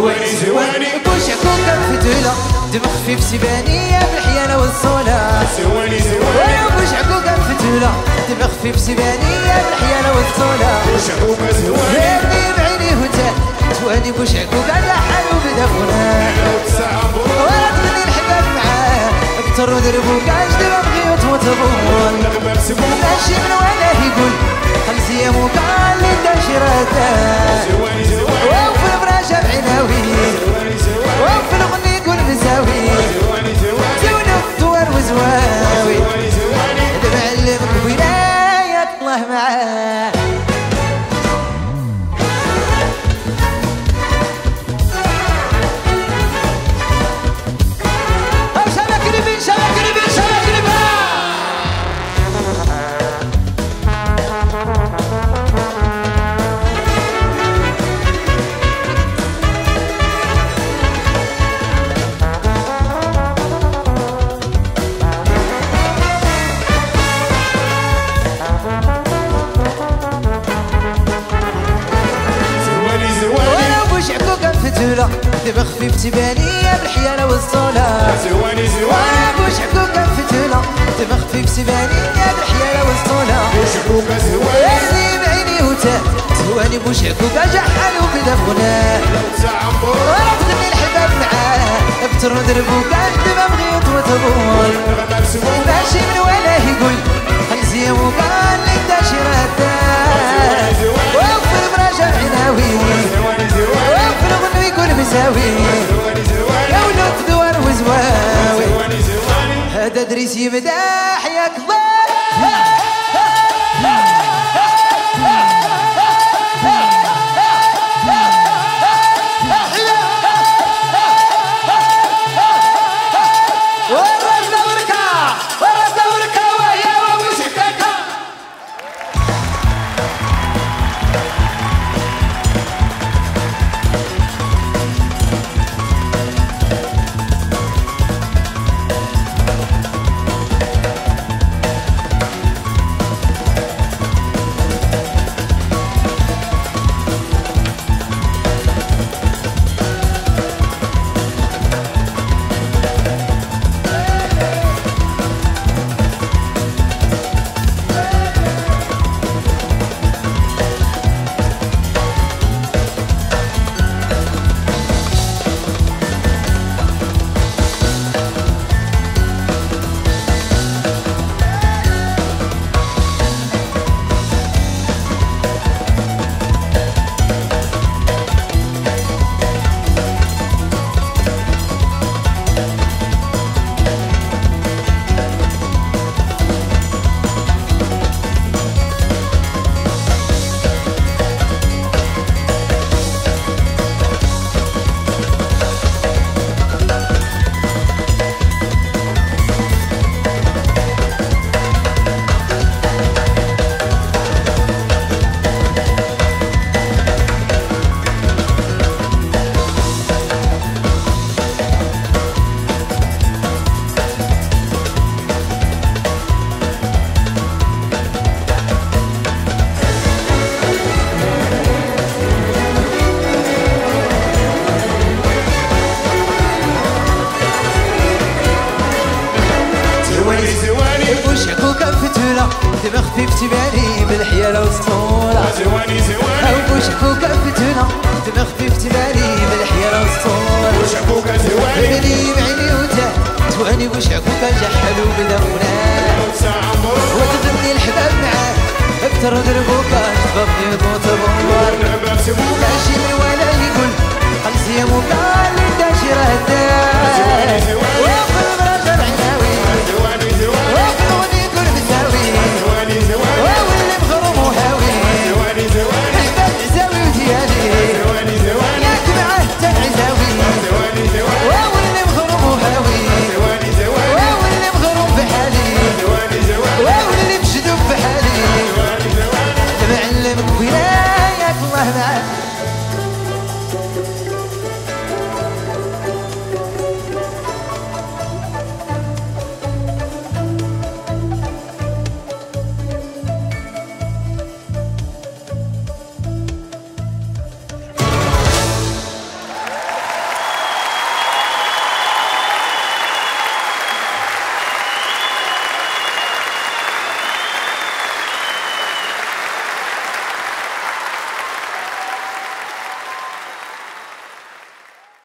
زواني زواني بوش عكوكة فتولة دم خفيف سبانية بالحيانة والصولة زواني زواني بوش عكوكة فتولة دم خفيف سبانية بالحيانة والصولة بوش عكوكة زواني هابني بعيني هتان تواني بوش عكوكة لحن وبدفنا ورد مني الحباب معاه اكتر ودربوك اجدب بغيوت وتبون ماشي من ولا يقول خلصي يا موكا اللي داشرته زواني زواني وفي البراجة بعيناوي وفي الغني يقول مساوي زواني زواني زوني في الدوار وزواوي زواني زواني اللي معلمك ولاية الله معاه دم خفيف سبانية بالحيانة والصولة زواني زواني بوش عكوكة فتولة دم خفيف سبانية بالحيانة والصولة بوش عكوكة زواني اللي بعيني وتاه زواني بوش عكوكة جحل وبدا بغناه ورد غني الحباب معاه ابتر ودربوك اكتب بغيط وتبول ماشي من ولا يقول خلصي يا موكا اللي داشرته وفي البراجة عناوي وفي الغنو يقول مساوي يا ولد دوار وزواوي هذا دريس يمدح ياك دم خفيف تباني بالحيالة والسطولة زواني زواني وبوش عكوكة فتولة دم خفيف تباني بالحيالة والسطولة بوش عكوكة زواني عيني بعيني وتاه تواني بوش عكوكة جحل وبدوناه وتغني الحباب معاه اكتر دربوكة شباب